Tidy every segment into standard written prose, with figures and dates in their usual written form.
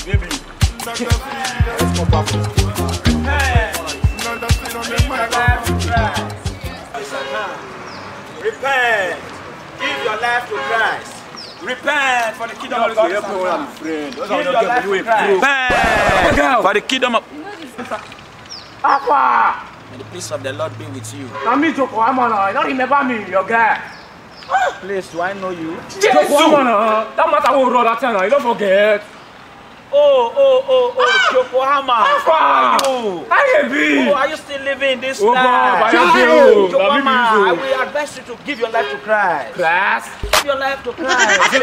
Baby. Let's come back. Repent. Give your life to Christ. Repent for the kingdom of God. Give your life to Christ. Repent for the kingdom of Alpha! May the peace of the Lord be with you. Now me Joko Amana, you don't remember me, your guy. Please, do I know you? Joko Amana, that matter will roll that time, you don't forget. Yokohama. Alpha! Oh, are you still living this life? Yokohama, I will advise you to give your life to Christ. Class? Give your life to Christ.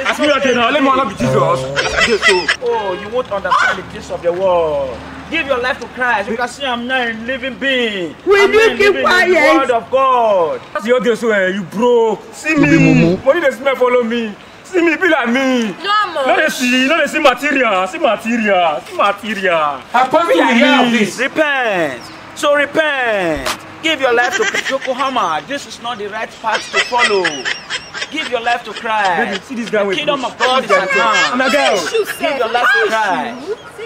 Oh, you won't understand the gist of the world. Give your life to Christ. You can see I'm not a living being. I'm not living in the word of God. That's your day, so you broke. See me. Money they smell follow me. See me, be like me. No, they see material. See material. See material. Repent. So repent. Give your life to Yokohama. This is not the right path to follow. Give your life to Christ. Baby, see this guy the kingdom of God is at hand. I'm a girl. Give your life to Christ.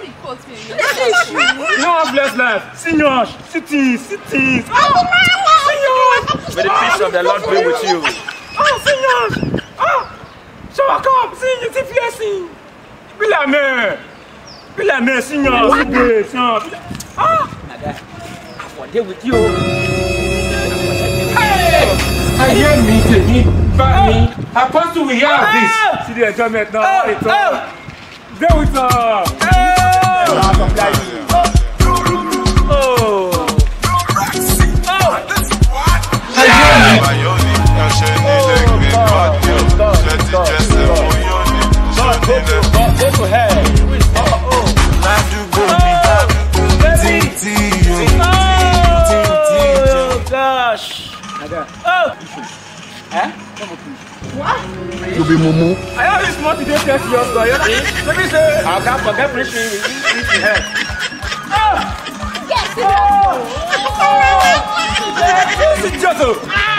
You don't have less life. Seniors, cities. May the peace of the Lord be with you. Oh, seniors. Oh, show up, see you, see blessing. Be like me, seniors. Ah, I'm there with you. I hear me, Teddy, Fanny. Apostle, we have this. see the enjoyment now. It's all. There with us. You be mumu. I have this money to test your story. Let me say, I can't forget preaching. Yes.